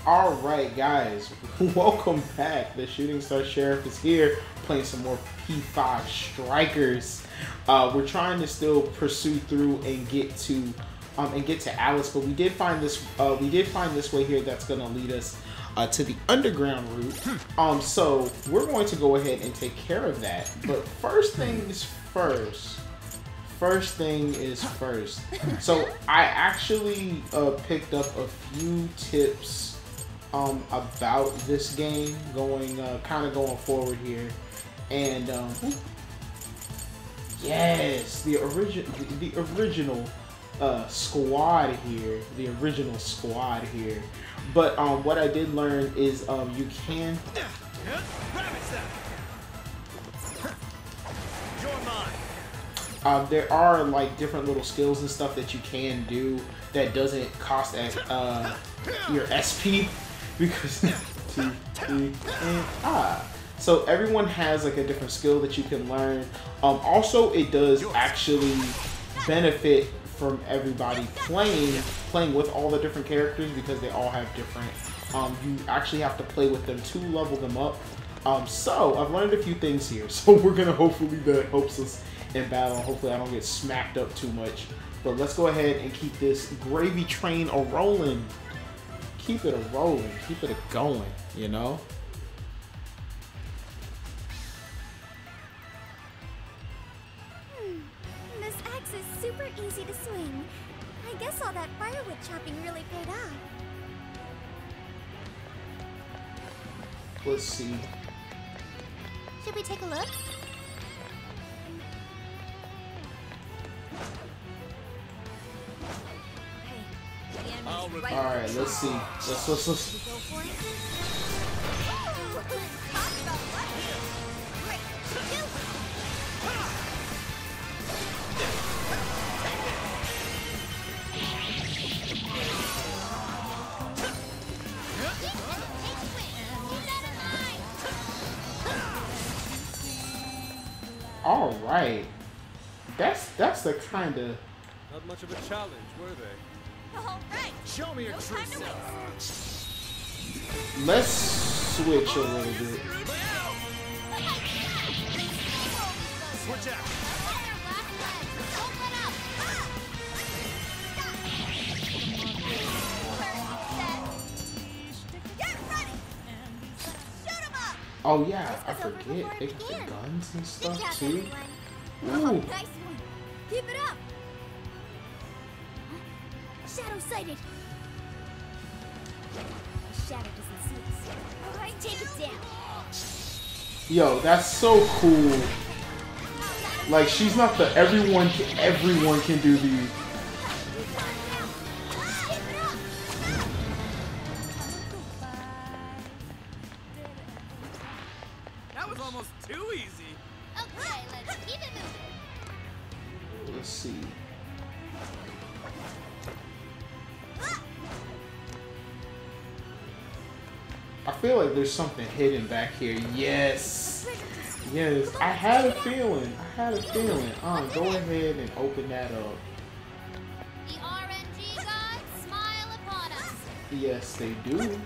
Alright guys, welcome back. The Shooting Star Sheriff is here playing some more P5 Strikers. We're trying to still pursue through and get to Alice, but we did find this way here that's gonna lead us to the underground route. So we're going to go ahead and take care of that. But first things first. So I actually picked up a few tips about this game kind of going forward here, and yes, the original squad here. But what I did learn is you can. There are like different little skills and stuff that you can do that doesn't cost as your SP, because so everyone has like a different skill that you can learn. Also, it does actually benefit from everybody playing with all the different characters, because they all have different. You actually have to play with them to level them up. So I've learned a few things here. So we're gonna hopefully that helps us in battle. Hopefully I don't get smacked up too much. But let's go ahead and keep this gravy train a-rolling. Keep it a-rolling. Keep it a-going, you know? This axe is super easy to swing. I guess all that firewood chopping really paid off. Let's see. Should we take a look? Alright, let's see. Let's Alright. That's the kind of. Not much of a challenge, were they? All right. Show me your true self. Let's switch a little bit. Switch out. Oh yeah, I forget. They got the guns and stuff too. Ooh. Nice one. Keep it up. Shadow sighted. Shadow doesn't see us. All right, take it down. Yo, that's so cool. Like, she's not the everyone can do these. That was almost too easy. Okay, let's keep it moving. Let's see. I feel like there's something hidden back here. Yes. Yes. I had a feeling. Go ahead and open that up. The RNG gods smile upon us. Yes, they do.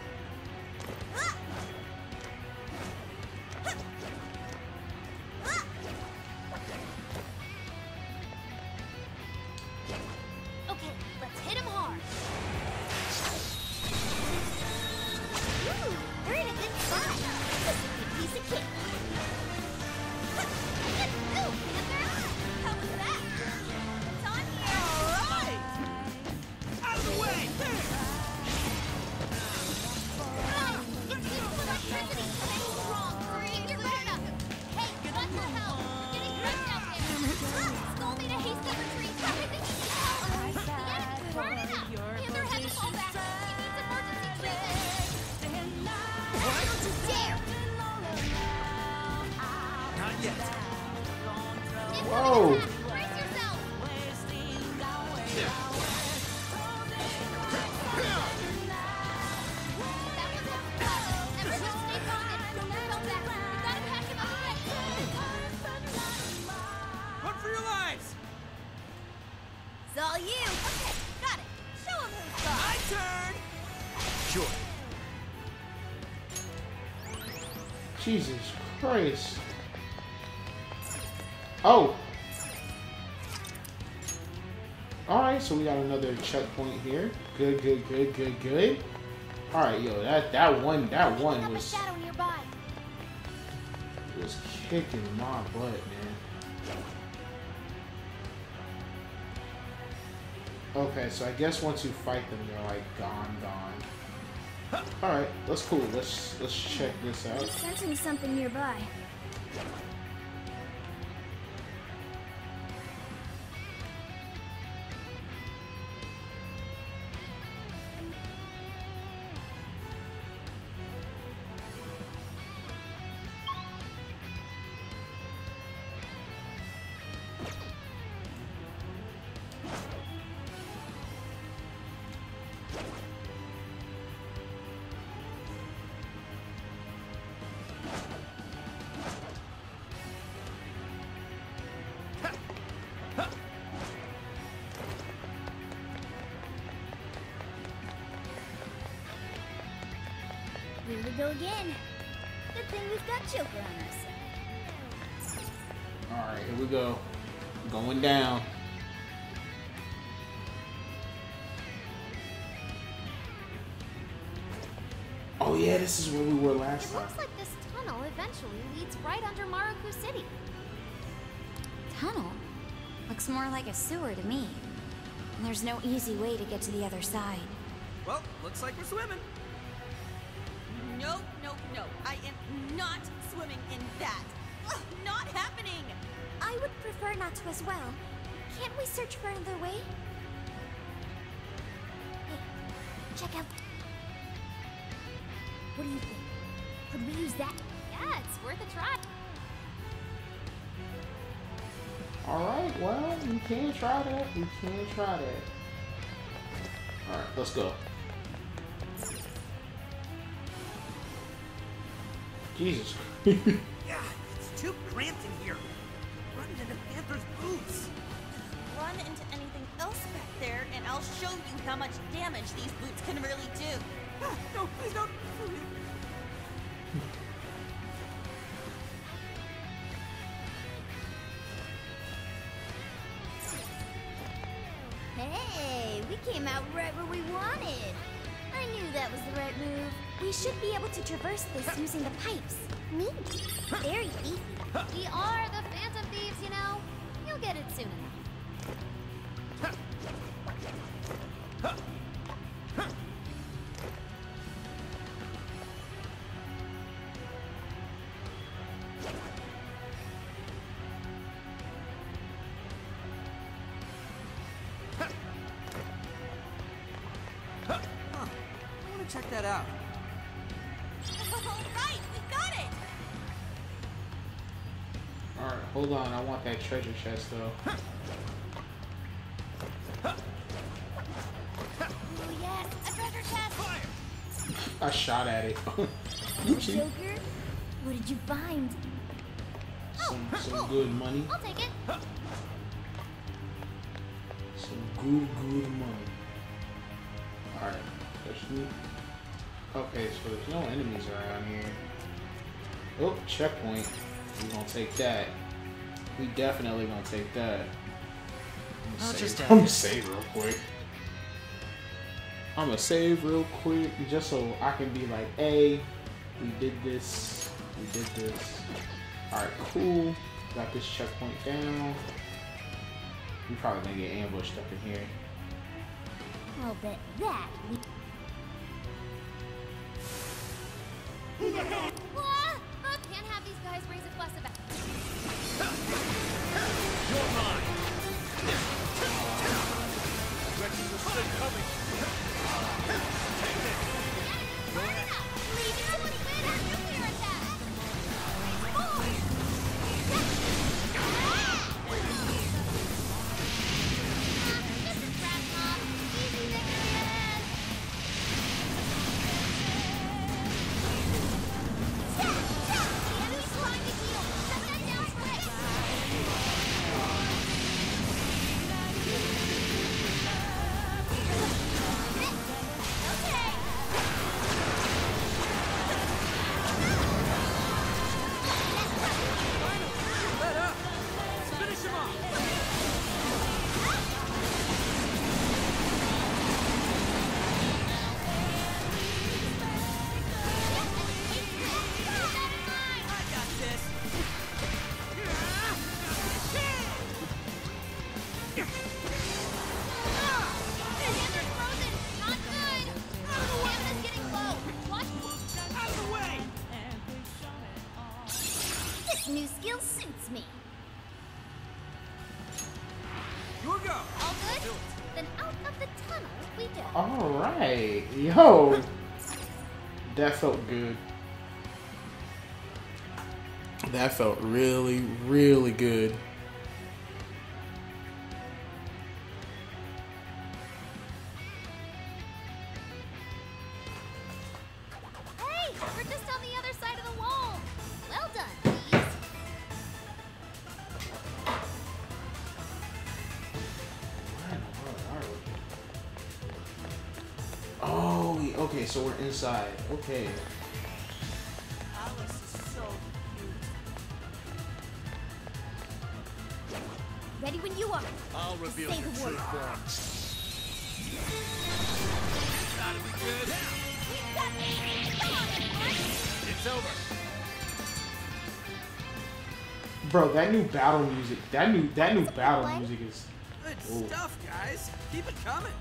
Okay, let's hit him hard. Ooh, we're in a good spot. This is a good piece of kit. Ooh, how was that? It's on here. All right. Out of the way. Electricity. Hey, wrong. Keep your head up. Hey, what the hell? We're getting wrecked out there. Skull made a haste of retreat. Everything needs help. The enemy's burning up. And they're heading all back. He needs emergency treatment. Don't you dare! Not yet. Whoa. Brace yourself! Everyone stay calm and don't come back. We gotta patch him up. Run for your lives. It's all you. Okay, got it. Show him who's boss. My turn. Sure. Jesus Christ. Oh. Alright, so we got another checkpoint here. Good, good, good, good, good. Alright, yo, that one was shadow nearby. kicking my butt, man. Okay, so I guess once you fight them, they're like gone. Alright, that's cool. Let's check this I'm out. sensing something nearby. Here we go again. Good thing we've got Joker on us. Alright, here we go. Going down. Oh yeah, this is where we were last It time. looks like this tunnel eventually leads right under Maruku City. Tunnel? Looks more like a sewer to me. And there's no easy way to get to the other side. Well, looks like we're swimming. No, no, no. I am not swimming in that. Ugh, not happening. I would prefer not to as well. Can't we search for another way? Hey, check out. What do you think? Could we use that? Yeah, it's worth a try. Alright, well, we can try that. We can try that. Alright, let's go. Jesus. Yeah, it's too cramped in here. Run into Panther's boots. Run into anything else back there, and I'll show you how much damage these boots can really do. Ah, no, please don't. Hey, we came out right where we wanted. I knew that was the right move. We should be able to traverse this using the pipes. Neat. Very easy. We are the Phantom Thieves, you know. You'll get it soon enough. Huh. I want to check that out. All right, we got it. Alright, hold on. I want that treasure chest though. Oh yes, a treasure chest. I shot at it. Joker, what did you find? some good money. I'll take it. Some good money. Alright, push me. Okay, so there's no enemies around here. Oh, checkpoint. We're gonna take that. We definitely gonna take that. I'm gonna save real quick. I'm gonna save real quick just so I can be like, hey, we did this. We did this. Alright, cool. Got this checkpoint down. We probably gonna get ambushed up in here. I'll bet that we... What? Can't have these guys raise a fuss about... You're mine. Directions are still coming. Burn up! Leave it to win our nuclear attack! This is Rat Mom. Easy victory ahead! new skill suits me. Your go. All good? Then out of the tunnel we go. Alright. Yo. That felt good. That felt really, really good. Hey, we're just on the other side of the wall. Well done, please. Oh, okay, so we're inside. Okay. Alice is so cute. Ready when you are. I'll reveal Say your the true word. form. Gotta be good. We've got this. Come on, everyone. It's over. Bro, that new battle music, that new battle What? music is Good Ooh. stuff, guys. Keep it coming.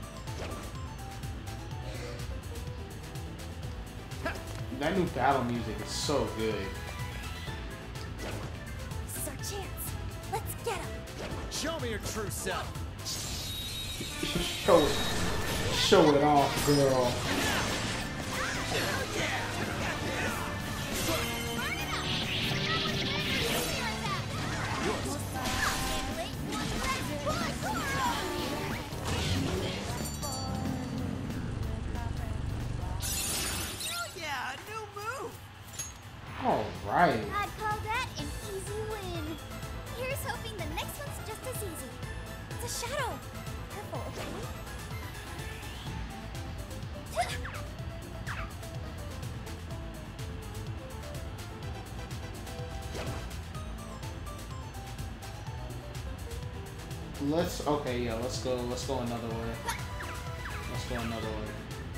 that new battle music is so good. This is our chance. Let's get him. Show me your true self. Show it off, girl. Oh yeah, a new move. All right. I'd call that an easy win. Here's hoping the next one's just as easy. It's a shadow. Careful, okay? Let's go another way. Let's go another way.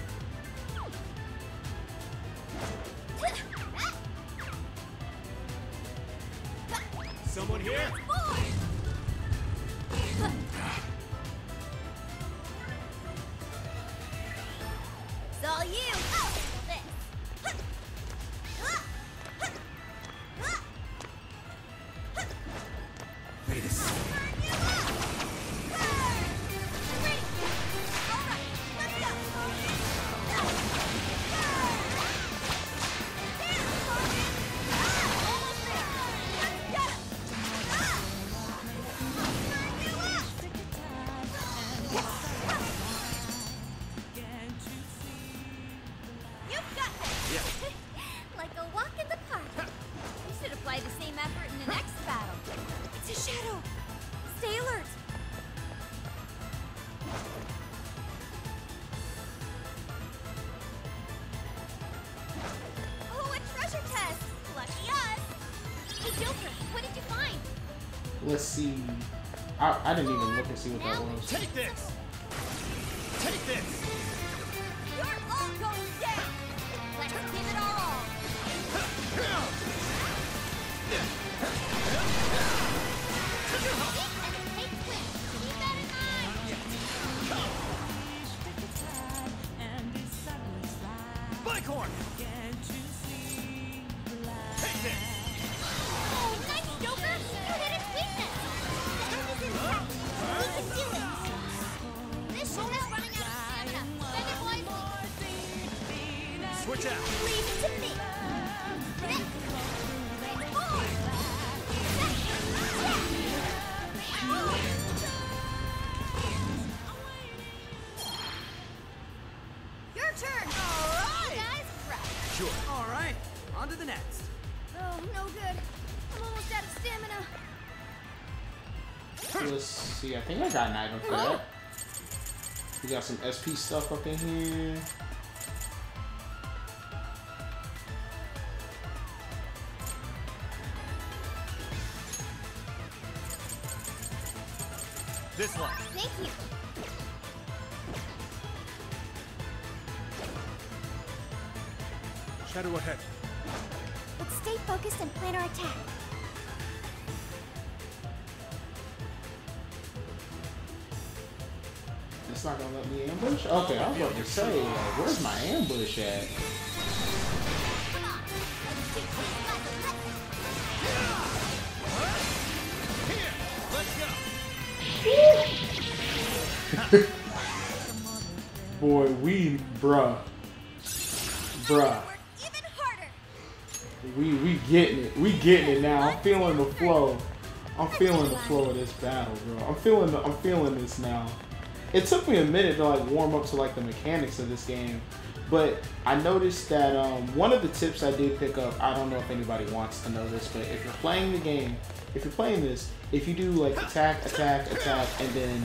Someone here? It's all you. I'll handle this. Wait a second. You've got this. Like a walk in the park. You should apply the same effort in the next battle. It's a shadow. Stay alert. Oh, a treasure chest. Lucky us. Hey, Joker, what did you find? Let's see. I didn't even look and see what that was. Take this. Take this. You're all going down. Let's give it our all. And it takes win. Keep that in mind. Bicorn. Take this. Oh, nice, Joker. You hit its weakness. The end is intact. We can do it. This ship is running out of stamina. Spend it wisely. Switch out. Leave it to me. Your turn. All right. Guys, right. Sure. All right, on to the next. Oh, no good. I'm almost out of stamina. Let's see. I think I got an item for that. We got some SP stuff up in here. This one. Thank you. Shadow ahead. Let's stay focused and plan our attack. It's not gonna let me ambush? Okay, I was about to say, like, where's my ambush at? Come on. Let's take this. Boy, bruh. Even harder. We getting it. We getting it now. I'm feeling the flow. I'm feeling the flow of this battle, bro. I'm feeling this now. It took me a minute to like warm up to like the mechanics of this game, but I noticed that one of the tips I did pick up. I don't know if anybody wants to know this, but if you're playing the game, if you're playing this, if you do like attack, attack, attack, and then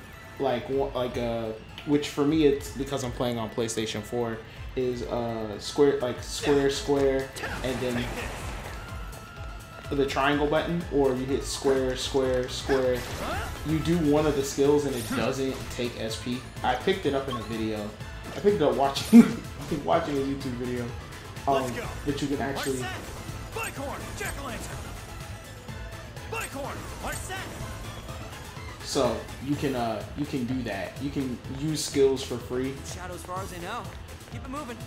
which for me it's because I'm playing on PlayStation 4 is square, square, and then the triangle button, or you hit square, square, square. You do one of the skills and it doesn't take SP. I picked it up in a video. I picked it up watching watching a YouTube video. That you can actually. Bicorn, Jack-o'-lantern. Bicorn, Arset. So you can do that. You can use skills for free. Shadow as far as I know. Keep it moving.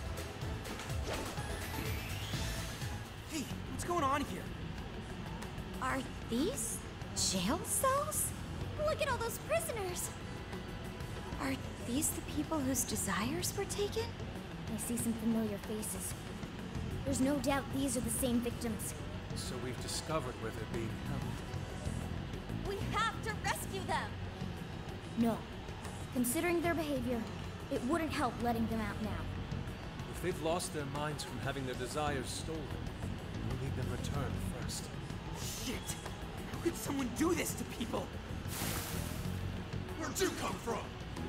Hey, what's going on here? Are these jail cells? Look at all those prisoners. Are these the people whose desires were taken? I see some familiar faces. There's no doubt these are the same victims. So we've discovered where they're being held. We have to rescue them. No. Considering their behavior, it wouldn't help letting them out now. If they've lost their minds from having their desires stolen, we'll need them returned first. Shit! How could someone do this to people? Where'd you come from?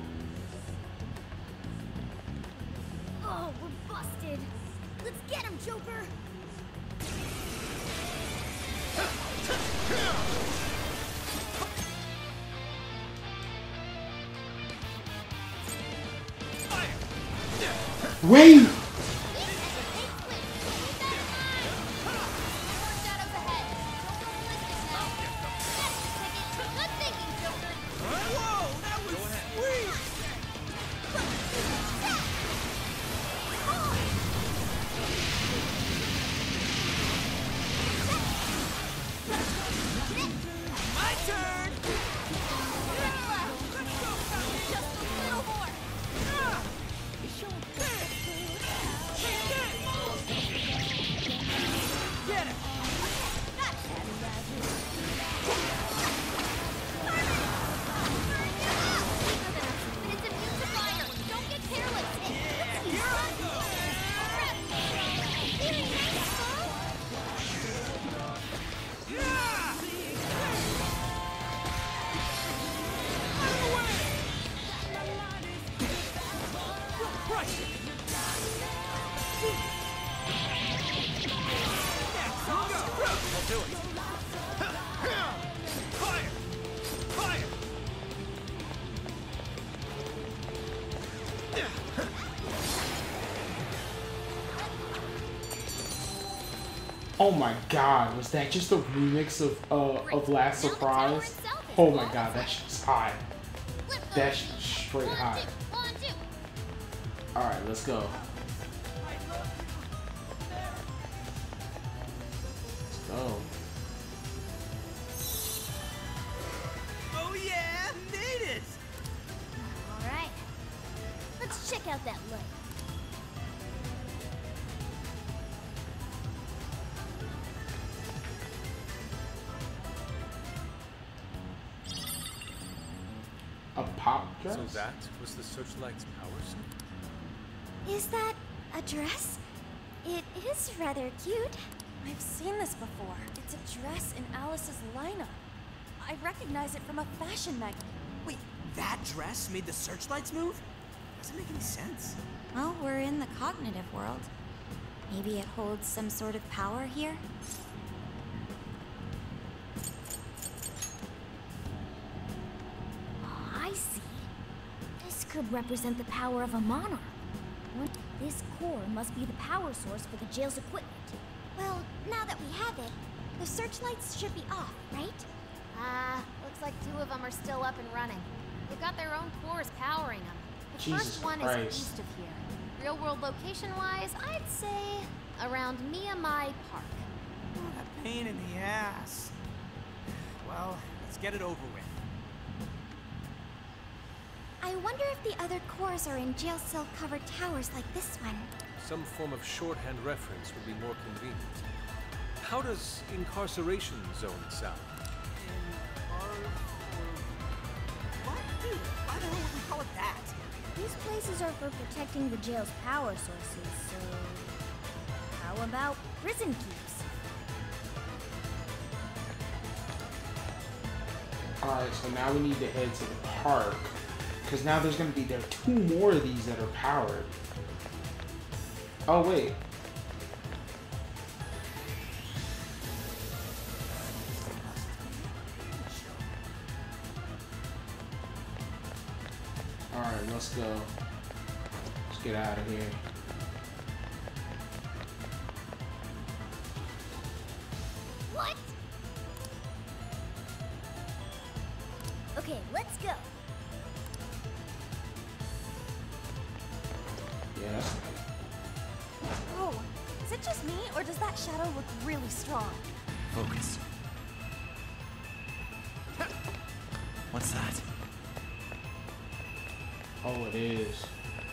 Oh, we're busted. Let's get him, Joker. Wait! Whoa, that was sweet! My turn! Just a little more. Get it! It's immune to fire. Don't get careless. Here I go! Yeah! Right. I'll do it. Fire! Fire! Oh my God, was that just a remix of Last Surprise? Oh my God, that shit's hot. That shit's straight hot. All right, let's go. Let's go. Oh yeah, made it! All right. Let's check out that light. A pop dress? So that was the Searchlight's power suit? Is that a dress? It is rather cute. I've seen this before. It's a dress in Alice's lineup. I recognize it from a fashion magazine. Wait, that dress made the searchlights move? Doesn't make any sense. Well, we're in the cognitive world. Maybe it holds some sort of power here? Oh, I see. This could represent the power of a monarch. This core must be the power source for the jail's equipment. Well, now that we have it, the searchlights should be off, right? Looks like 2 of them are still up and running. They've got their own cores powering them. The Jesus first one Christ. is east of here. Real world location-wise, I'd say around Miyamai Park. Oh, that pain in the ass. Well, let's get it over with. I wonder if the other cores are in jail cell covered towers like this one. Some form of shorthand reference would be more convenient. How does incarceration zone sound? What? Dude, why the hell would we call it that? These places are for protecting the jail's power sources, so how about prison keeps? Alright, so now we need to head to the park. Because now there are 2 more of these that are powered. Oh, wait. Alright, let's go. Let's get out of here. What? Okay, let's go. Yeah, that's nice. Oh, is it just me, or does that shadow look really strong? Focus. What's that? Oh, it is.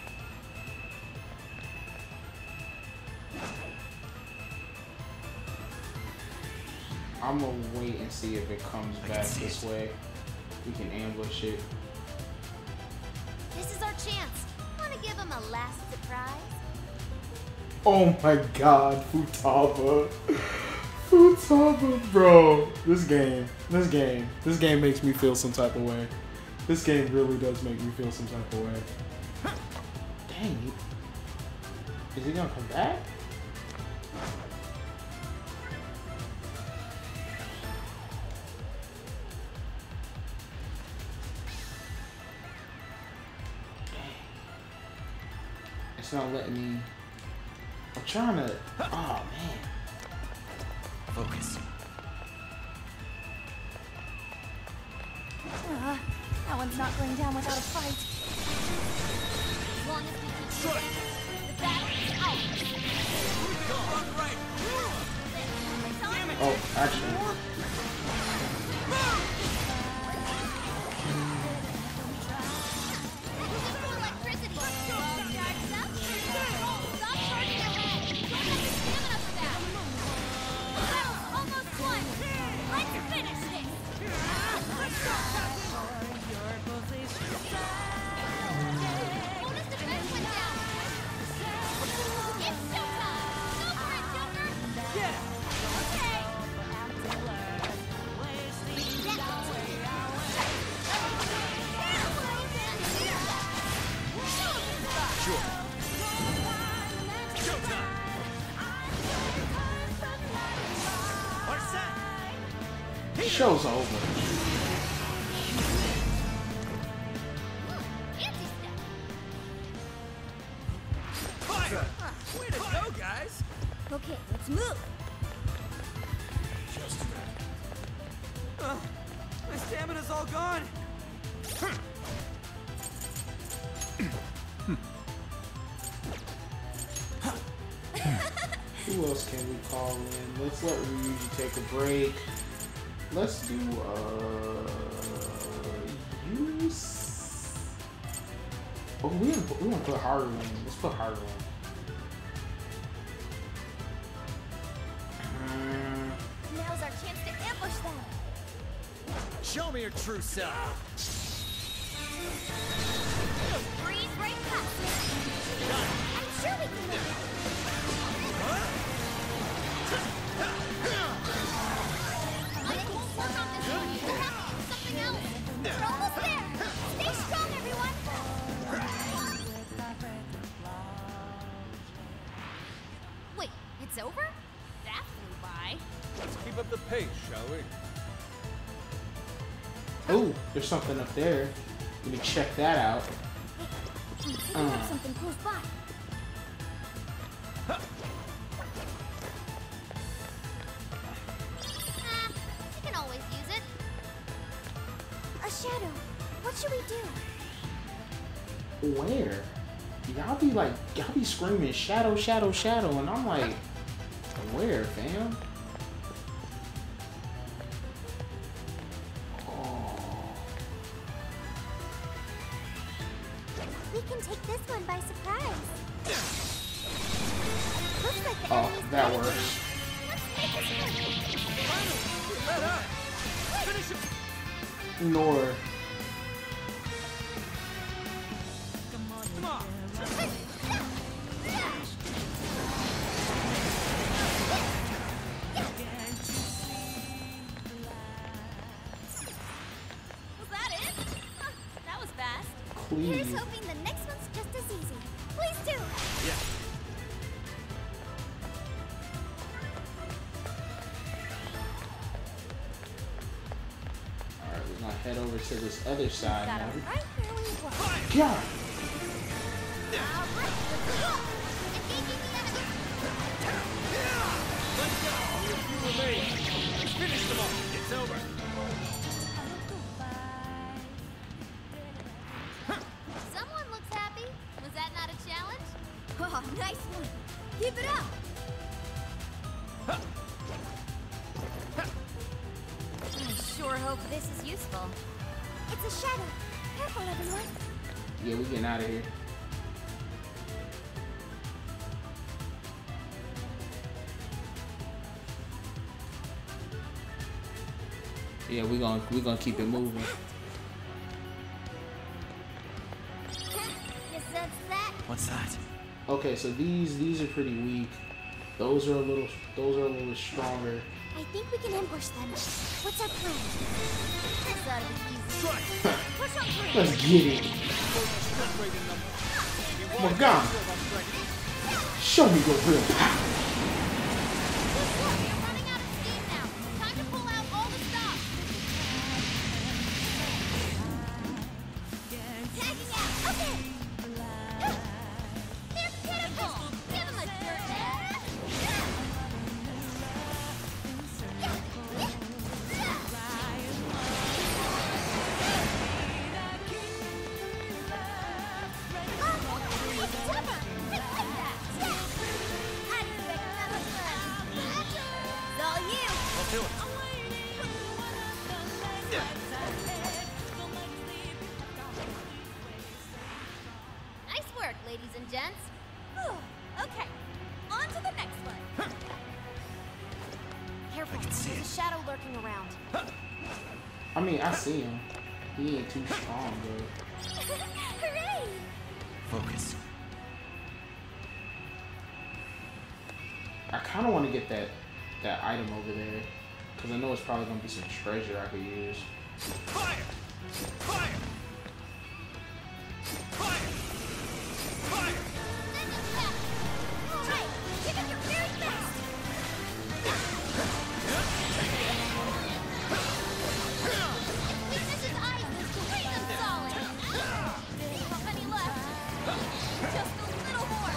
I'm gonna wait and see if it comes back this way. We can ambush it. This is our chance. Want to give him a last surprise? Oh my god, Futaba. Futaba, bro. This game makes me feel some type of way. This game really does make me feel some type of way. Dang. Is he gonna come back? It's not letting me. I'm trying to. Oh man. Focus. That one's not going down without a fight. As long as we keep shooting, the battle is ours. Oh, actually. Electricity. Charged up. Stop charging your head. Don't have the stamina for that. The battle's almost won. Let's finish this. Bonus defense went down. It's showtime. Go for it, Joker. Okay. Sure. Show's over. Anti-step. Fire! Way to go, guys! Okay, let's move. Just my stamina's all gone. Who else can we call in? Let's let Ryuji take a break. Let's do use. Oh, we want to put Haru in. Let's put Haru in. Now's our chance to ambush them. Show me your true self. Breeze right past me. I'm sure we can make it. I think we'll work on this one. We'll have to do something else. We're almost there. Stay strong, everyone. Wait, it's over? That flew by. Let's keep up the pace, shall we? Oh, there's something up there. Let me check that out. We could have something close by. You can always use it. A shadow. What should we do? Where? Y'all be screaming shadow, shadow, shadow, and I'm like, where, fam? Oh. Oh, that works. Nor. Was that it? Huh, that was fast. Please. Here's hoping the next one's just as easy. Please do. Yeah. Alright, we're gonna head over to this other side Got now. it right where we want. God! Finish them off. It's over. Someone looks happy. Was that not a challenge? Oh, nice one. Keep it up. I sure hope this is useful. It's a shadow. Careful, everyone. Yeah, we getting out of here. Yeah, we gonna keep it moving. You sense that? What's that? Okay, so these are pretty weak. Those are a little stronger. I think we can ambush them. What's our plan? This ought to be easy. Strike. Push on through. Let's get it. Morgana, show me your real power. You're running out of steam now. Time to pull out all the stops. Tagging out. Okay. They're pitiful. Give them a dirt bag. I'll do it. Nice work, ladies and gents. Okay, on to the next one. Careful, I can see there's a it. shadow lurking around. I mean, I see him. He ain't too strong, though. Hooray! Focus. I kind of want to get that item over there, because I know it's probably gonna be some treasure I could use. Fire! Fire! Fire! Fire! All right, give it your very best. Weakness is ice. Treat them solid. How many left? Just a little more.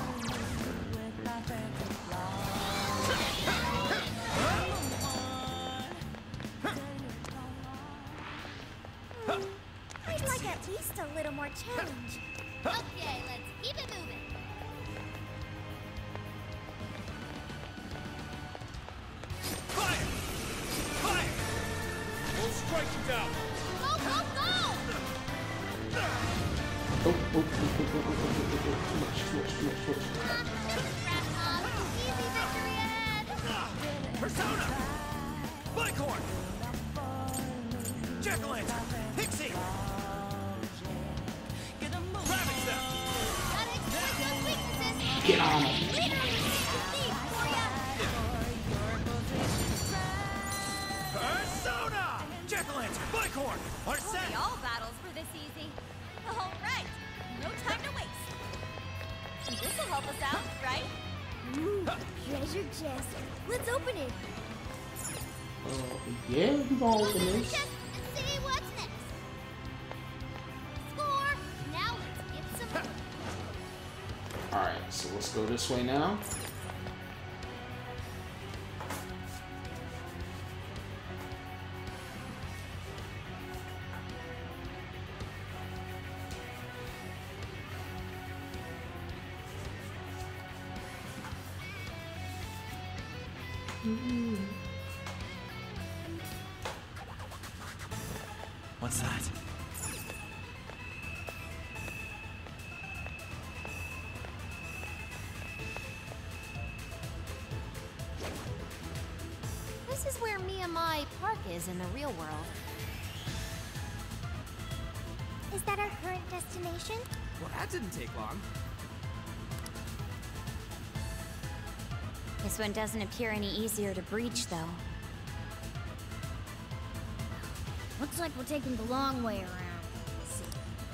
I'd like at least a little more challenge. Okay, let's keep it moving. Fire! Fire! We'll strike you down. Go, go, go! Oh, too much. Easy victory ahead. Persona! Bicorn! Jack-o'-lantern! Pixie! Ravage them! Gotta exploit those weaknesses. Get on him. Persona! Jack-o'-lantern! Bicorn! Are Won't set! be all battles were this easy. All right, no time to waste. This'll help us out, right? Ooh, treasure chest. Let's open it. Yeah, we gonna open this. Check and see what's next. Score. Now let's get some. Alright, so let's go this way now. What's that? This is where Miyamai Park is in the real world. Is that our current destination? Well, that didn't take long. This one doesn't appear any easier to breach, though. Looks like we're taking the long way around. Let's see.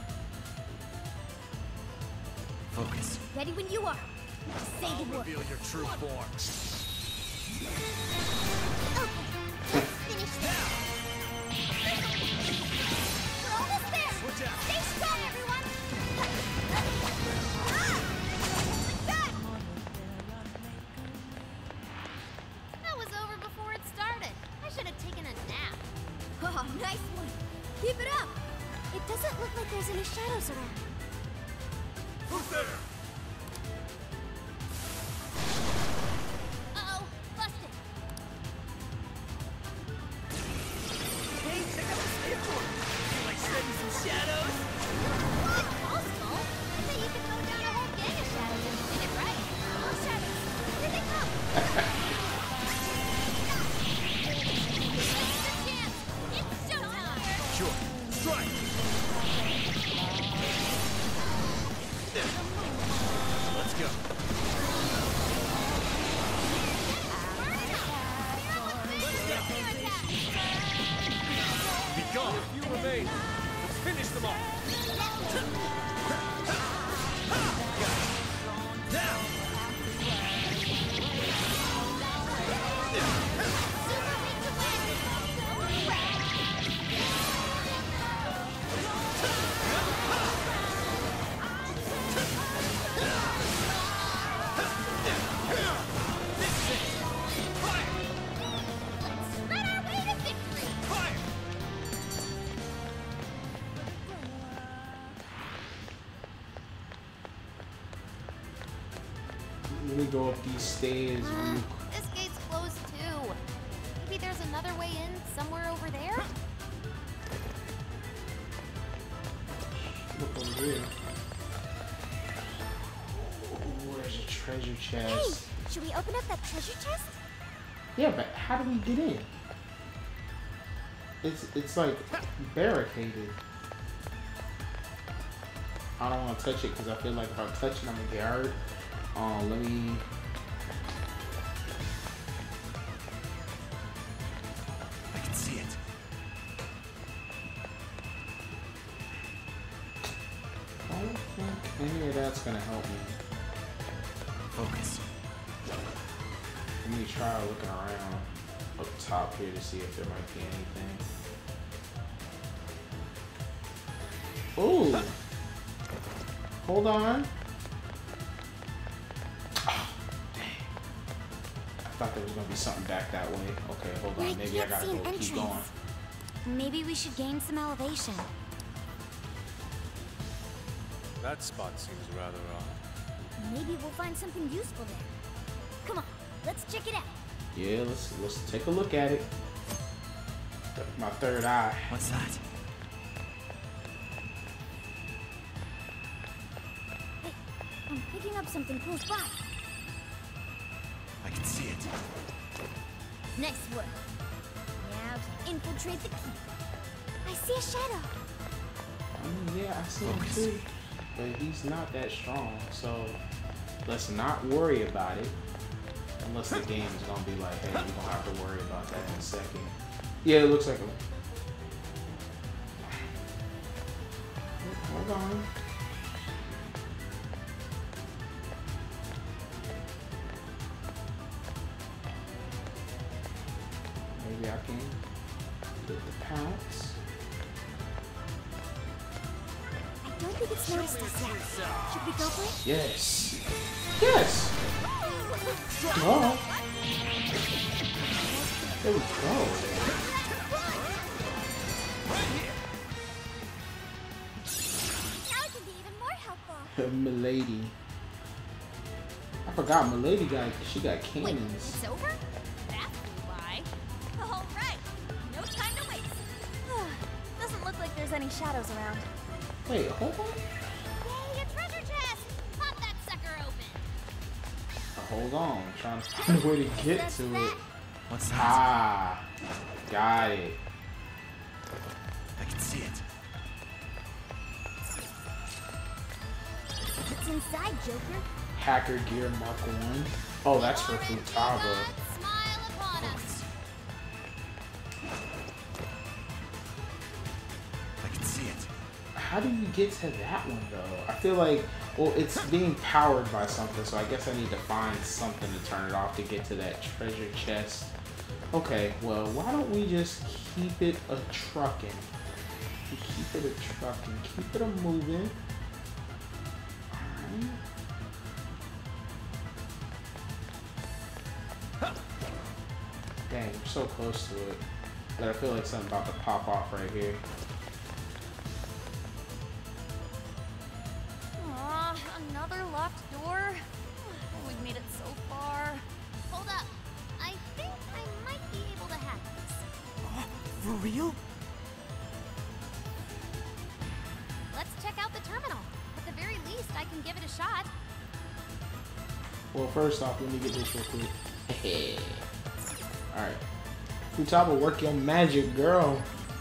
Focus. Ready when you are. Say I'll the word. reveal your true form. Finish this. We're almost there. Switch out. Stay strong, everyone. That was over before it started. I should have taken a nap. Oh, nice one. Keep it up. It doesn't look like there's any shadows around. Who's there? Uh-oh, busted. Hey, check out the skateboard. Feel like shredding some shadows? What? Possible? I bet you could throw down a whole gang of shadows if you did it right. Oh, shadows. Here they come. Here's your chance. It's showtime. Sure. Strike. Let's go. Be gone. You remain. Let's finish them off. Now. Spread our way to victory. Fire. Let me go up these stairs. This gate's closed too. Maybe there's another way in somewhere over there? Look over here. Ooh, there's a treasure Hey, chest. should we open up that treasure chest? Yeah, but how do we get in? It's like barricaded. I don't want to touch it because I feel like if I touch it, I'm gonna get hurt. Let me. I can see it. I don't think any of that's gonna help me. Focus. Let me try looking around up top here to see if there might be anything. Ooh. Hold on. Oh, dang. I thought there was gonna be something back that way. Okay, hold But I on. Maybe I can't gotta see an go keep going. entrance. Maybe we should gain some elevation. That spot seems rather odd. Maybe we'll find something useful there. Come on, let's check it out. Yeah, let's take a look at it. My third eye. What's that? Hey, I'm picking up something close by. I can see it. Nice work. Now to infiltrate the keep. I see a shadow. Yeah, I see him Focus. too. But he's not that strong, so let's not worry about it. Unless the game is gonna be like, hey, we don't have to worry about that in a second. Yeah, it looks like a. Hold on. Maybe I can get the pounce. I don't think it's noticed us yet. Should we go for it? Yes. Yes. Oh. There we go. Now it can be even more helpful. Milady. I forgot Milady she got Wait, cannons. it's over? That's why. All right, no time to waste. Doesn't look like there's any shadows around. Wait, hold on. Yay, a treasure chest! Pop that sucker open. Hold on. I'm trying to find a way to get to it. What's that? Ah, got it. I can see it. What's inside, Joker? Hacker gear Mark 1. Oh, that's for Futaba. Smile upon us. I can see it. How do you get to that one though? I feel like, well, it's being powered by something, so I guess I need to find something to turn it off to get to that treasure chest. Okay, well, why don't we just keep it a trucking? Keep it a trucking. Keep it a moving. Alright. Dang, we're so close to it. But I feel like something about to pop off right here. Aw, another locked door? We've made it so far. Hold up. I think I might be able to hack this. For real? Let's check out the terminal. At the very least, I can give it a shot. Well, first off, let me get this real quick. Alright. Futaba, work your magic, girl.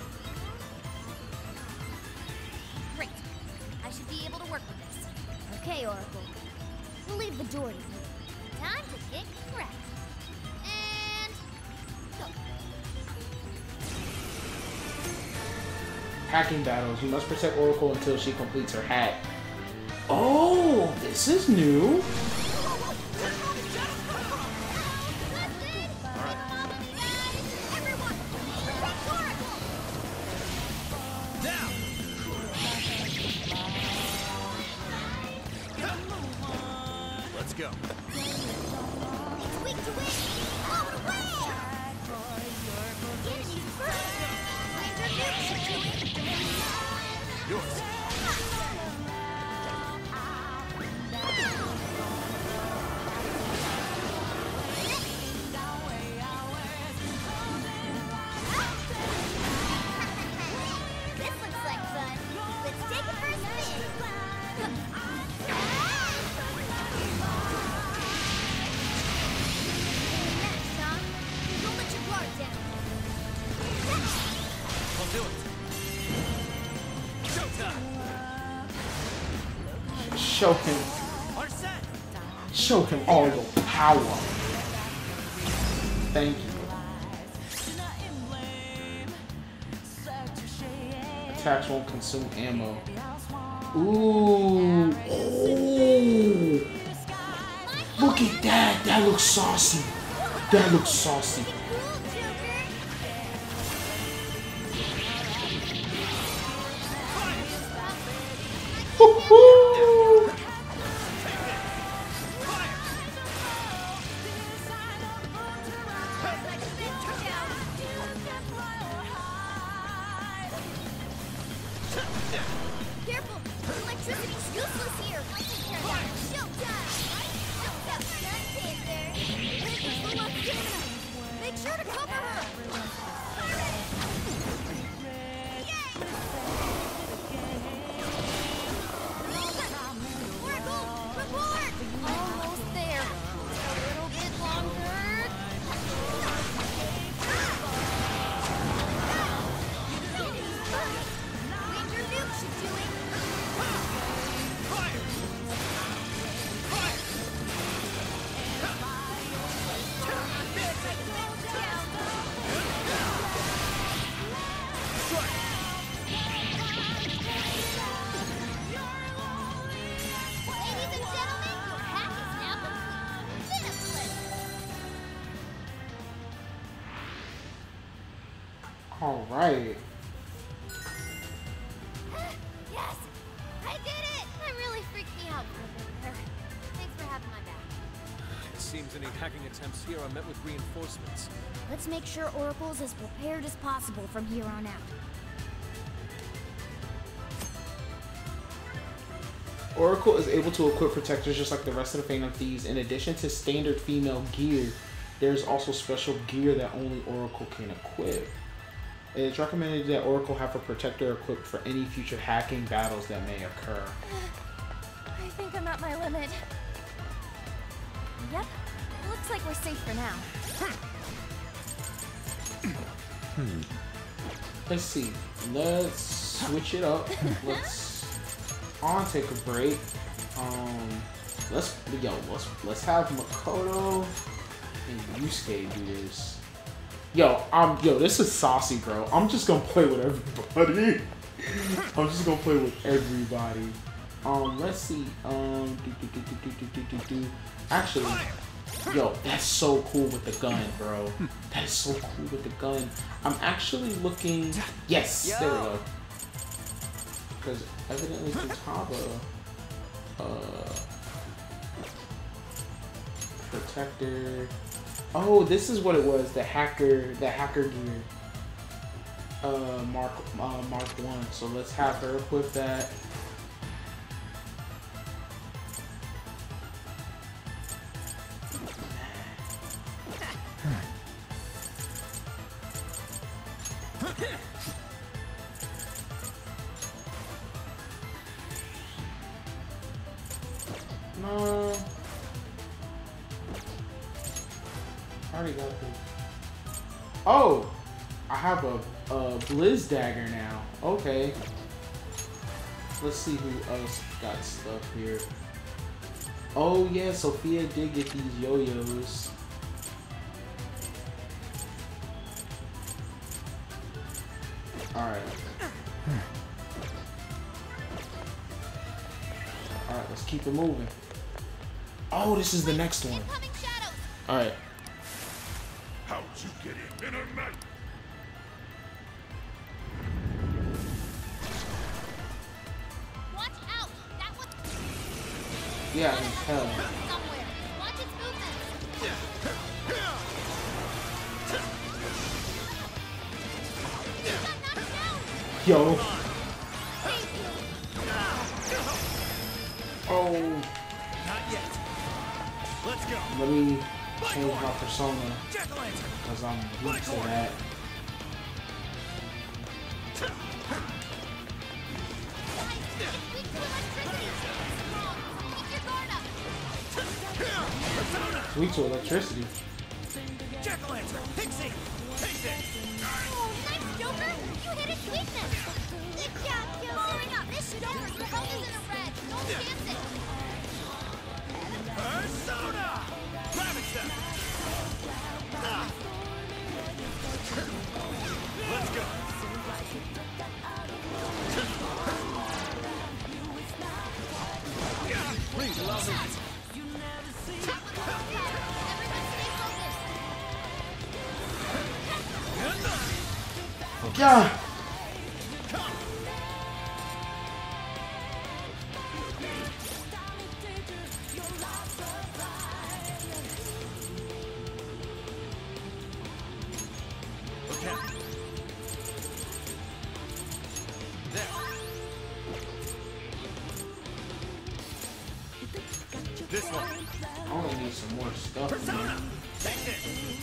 Great. I should be able to work with this. Okay, Oracle. We'll leave the door to you. Time to get correct. And go. Hacking battles. You must protect Oracle until she completes her hack. Oh, this is new. Everyone, protect Oracle! Let's go. It's weak to win. Blow it away! Enemies first. Ranger Nuke should do it. Yours. This looks like fun. Let's take it for a spin. Next, Tom. Don't let your guard down. I'll do it. Showtime. Show him. Our set. Show him all your power. Thank you. Attacks won't consume ammo. Ooh. Oh. Look at that. That looks saucy. That looks saucy. Cool, Joker. Woo-hoo. Careful! Electricity's useless here! Showtime! Showtime! Panther! Raven's full of stamina! Make sure to cover her! Oracle! Report! Almost there! A little bit longer! Ranger Nuke should do it! Ladies and gentlemen, your hack is now complete. Limitless! All right. Yes! I did it! That really freaked me out for a bit there. Thanks for having my back. It seems any hacking attempts here are met with reinforcements. Let's make sure Oracle's as prepared as possible from here on out. Oracle is able to equip protectors just like the rest of the Phantom Thieves. In addition to standard female gear, there's also special gear that only Oracle can equip. It's recommended that Oracle have a protector equipped for any future hacking battles that may occur. I think I'm at my limit. Yep. Looks like we're safe for now. Let's see. Let's switch it up. Let's take a break. Let's have Makoto and Yusuke do this. Yo, this is saucy, bro. I'm just gonna play with everybody. Let's see. Actually, yo, that's so cool with the gun, bro. That is so cool with the gun. I'm actually looking. Yes, there we go. Because evidently Futaba, protector. Oh, this is what it was. The hacker gear. Mark 1. So let's have her equip that. No. I already got this. Oh! I have a Blizz Dagger now. Okay. Let's see who else got stuff here. Oh yeah, Sophia did get these yo-yos. Alright. Alright, let's keep it moving. Oh, this is the next one. Incoming shadows. Alright. How'd you get in a night? Watch out. That was Yeah, I can tell. somewhere. Watch its movements. He got knocked down. Yo. Hey, Oh. Not yet. Let's go. Let me change my persona. Jack-o'-lantern. Because I'm weak to that. guys, it's weak to electricity. Strong. Keep your guard up. Persona. Weak to electricity. Jack-o'-lantern. Pixie. Take this. Oh, nice, Joker. You hit its weakness. Good job, Joker. Hurry up. This Joker, your health is in the red. Don't chance it. Persona. Rabbit step. Ah. Let's go. Please allow me. Everyone stay focused. Yeah. Okay. There. This one. I only need some more stuff. Persona. Take this.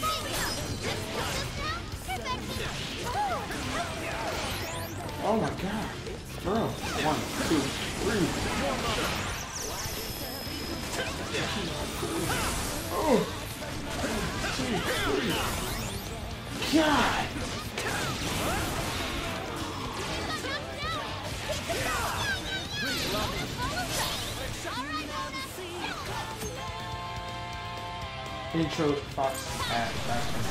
Oh my god. Bro. 1, 2, 3. Oh. 2, 3. God. Intro Fox at background.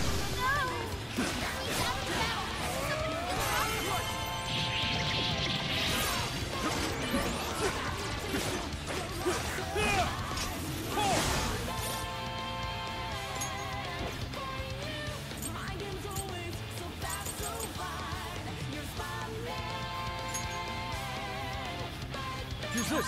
Use this.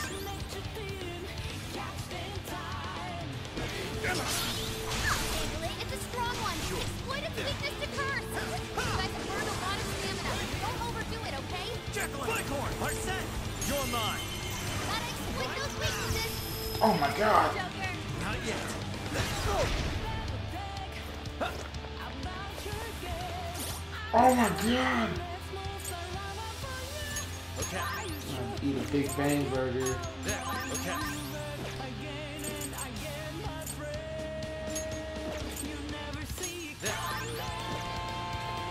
It's a strong one. Exploit its weakness to curse. You guys have burned a lot of stamina. Don't overdo it, okay? Flycorn. Arsene. You're mine. Gotta exploit those weaknesses. Oh my god. Joker. Not yet. Oh my god. Okay. I'm eat a Big Bang burger. There. Okay. There.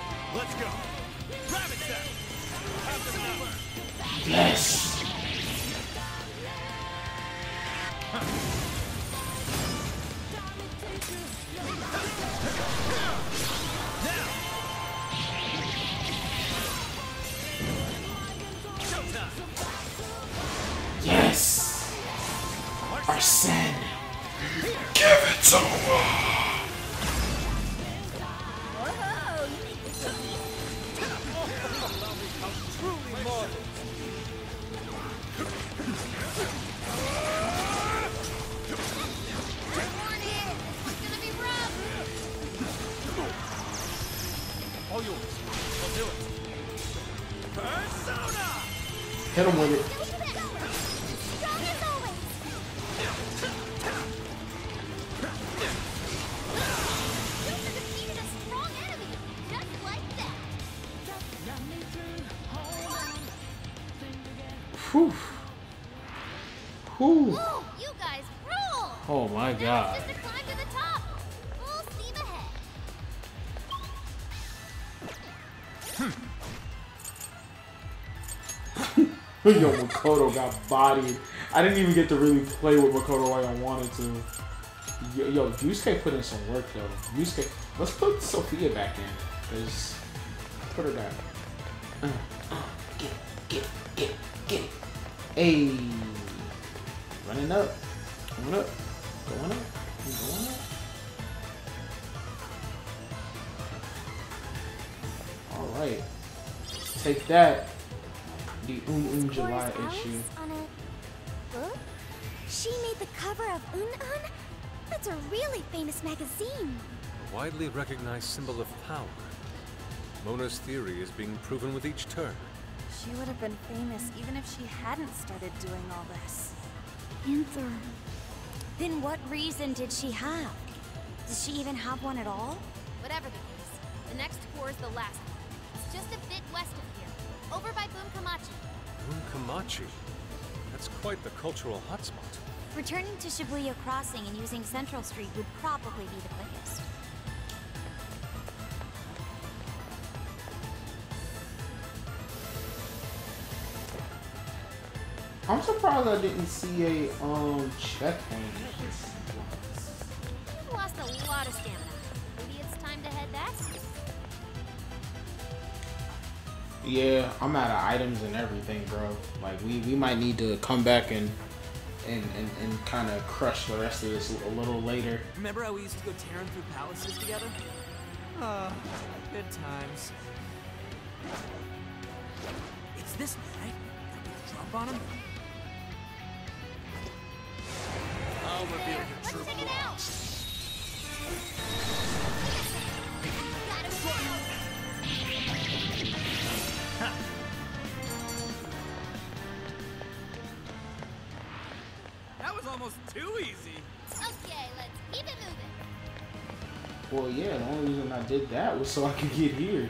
Yes. Yes. Arsene. Give it to him. Truly marvelous. Warning! This is gonna be rough! All yours. I'll do it. Persona! Hit him with it. Strong as always! You have defeated a strong enemy, just like that! Whew. Whew. Whoa, you guys rule! Oh my Now god. it's just a climb to the top! Full steam ahead! Yo, Makoto got bodied. I didn't even get to really play with Makoto like I wanted to. Yo, Yusuke put in some work though. Yusuke, let's put Sophia back in. Cause put her back. Get. Hey, running up, going up, going up, going up. All right, take that. The July Explorer's issue. Alice on a book? She made the cover of Un. That's a really famous magazine. A widely recognized symbol of power. Mona's theory is being proven with each turn. She would have been famous even if she hadn't started doing all this. Panther. Then what reason did she have? Does she even have one at all? Whatever the case, the next core is the last one. It's just a bit west of here, over by Bunkamachi. Bunkamachi? That's quite the cultural hotspot. Returning to Shibuya Crossing and using Central Street would probably be the quickest. I'm surprised I didn't see a checkpoint. You've lost a lot of stamina. Maybe it's time to head back? Yeah, I'm out of items and everything, bro. Like we might need to come back and kind of crush the rest of this a little later. Remember how we used to go tearing through palaces together? Good times. It's this one, right? That we can jump on him? I'll reveal your Let's true check it out! Got him down! That was almost too easy. Okay, let's keep it moving. Well, yeah, the only reason I did that was so I could get here.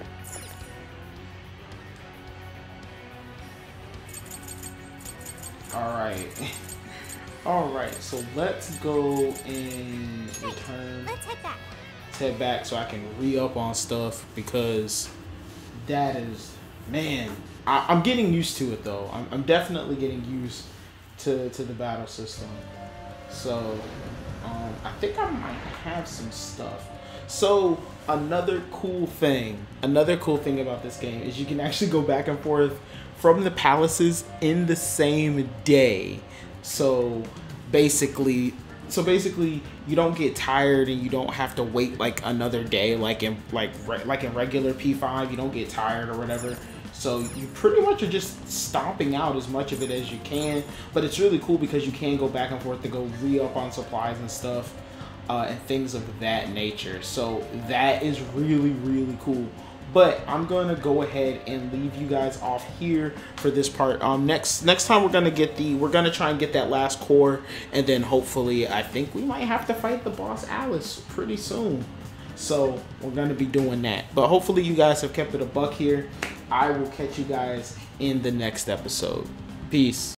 Alright. Alright, so let's go and return. Let's head back. Let's head back so I can re-up on stuff because that is, man, I'm getting used to it though. I'm definitely getting used to the battle system. So, I think I might have some stuff. So another cool thing about this game is you can actually go back and forth from the palaces in the same day. So basically you don't get tired and you don't have to wait like another day like in regular P5. You don't get tired or whatever. So you pretty much are just stomping out as much of it as you can. But it's really cool because you can go back and forth to go re-up on supplies and stuff. And things of that nature. So that is really, really cool. But I'm gonna go ahead and leave you guys off here for this part. Next time we're gonna try and get that last core, and then hopefully I think we might have to fight the boss Alice pretty soon. So we're gonna be doing that. But hopefully you guys have kept it a buck here. I will catch you guys in the next episode. Peace.